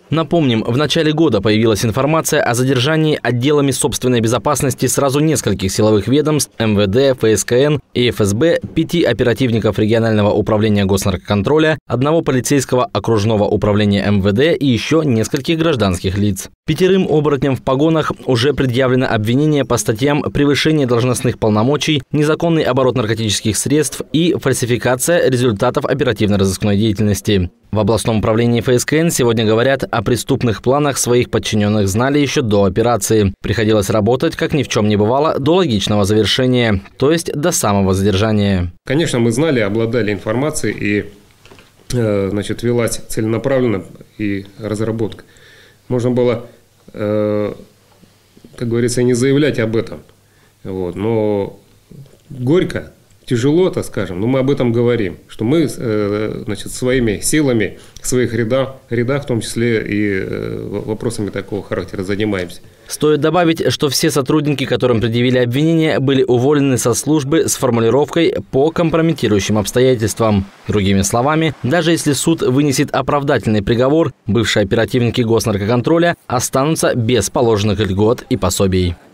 Напомним, в начале года появилась информация о задержании отделами собственной безопасности сразу нескольких силовых ведомств МВД, ФСКН и ФСБ, 5 оперативников регионального управления госнаркоконтроля, 1 полицейского окружного управления МВД и еще нескольких гражданских лиц. 5 оборотням в погонах уже предъявлено обвинение по статьям «Превышение должностных полномочий», «Незаконный оборот наркотических средств» и «Фальсификация результатов оперативно-розыскной деятельности». В областном управлении ФСКН сегодня говорят о преступных планах своих подчиненных знали еще до операции. Приходилось работать, как ни в чем не бывало, до логичного завершения, то есть до самого задержания. Конечно, мы знали, обладали информацией и велась целенаправленно и разработка. Можно было, как говорится, не заявлять об этом. Но горько. Тяжело, так скажем, но мы об этом говорим, что мы своими силами, в своих рядах, в том числе и вопросами такого характера занимаемся. Стоит добавить, что все сотрудники, которым предъявили обвинения, были уволены со службы с формулировкой «по компрометирующим обстоятельствам». Другими словами, даже если суд вынесет оправдательный приговор, бывшие оперативники госнаркоконтроля останутся без положенных льгот и пособий.